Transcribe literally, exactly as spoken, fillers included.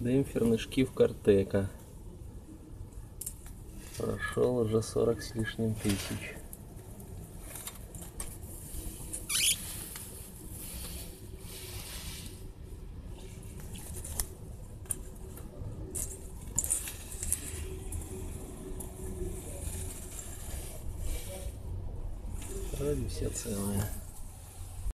Демпферный шкив Кортека. Прошел уже сорок с лишним тысяч. Вроде все целые.